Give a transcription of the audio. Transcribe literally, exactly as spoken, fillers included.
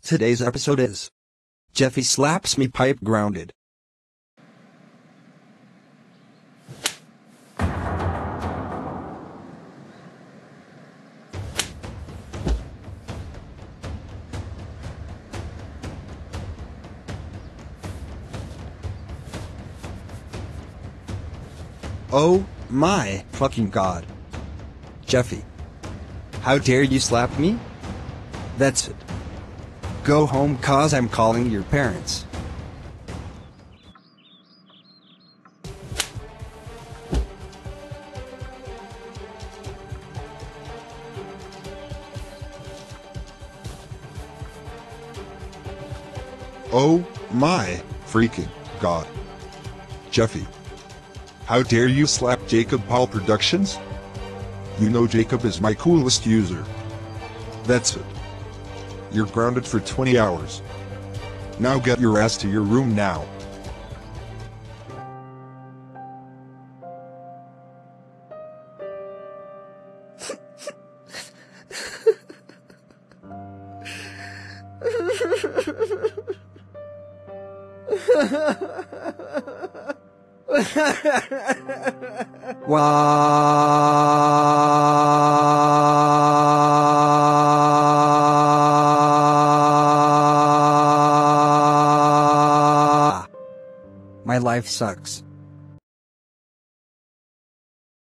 Today's episode is Jeffy slaps me pipe grounded. Oh my fucking god. Jeffy. How dare you slap me? That's it. Go home cause I'm calling your parents. Oh my freaking god. Jeffy. How dare you slap Jacob Paul Productions? You know Jacob is my coolest user. That's it. You're grounded for twenty hours. Now get your ass to your room now. Wow. My life sucks.